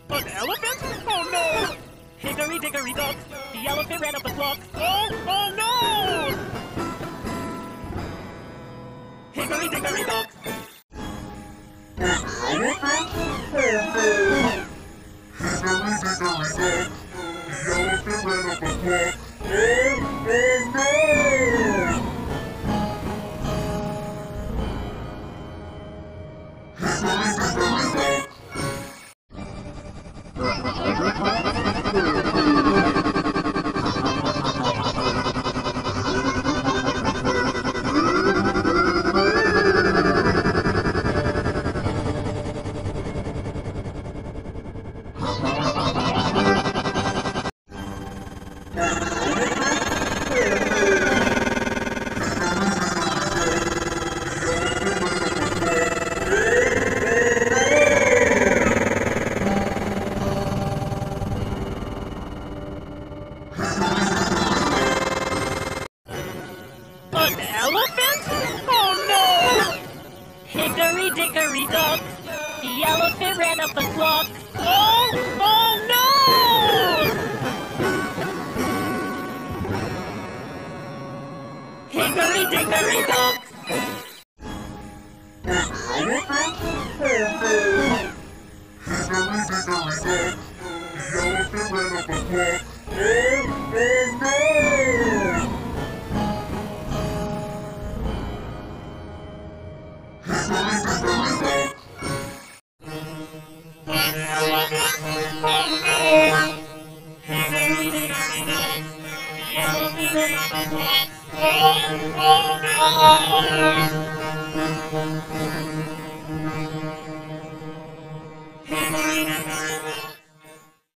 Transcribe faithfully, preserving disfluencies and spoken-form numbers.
An elephant? Oh no! Hickory dickory dock, the elephant ran up the clock. Oh, oh no! Hickory dickory dock. An elephant? Oh no! Hickory dickory dock, the elephant ran up the clock. Oh, oh no! Hickory dickory dock. An elephant? Oh no! Hickory dickory dock, the elephant ran up the clock. Oh, oh no! Hickory dickory dock. An elephant? Oh no! Hickory dickory dock, the elephant ran up the clock. Oh, oh no! Hickory dickory dock. An elephant? Oh no! Hickory dickory dock, the elephant ran up the clock. Oh, oh no! Hickory dickory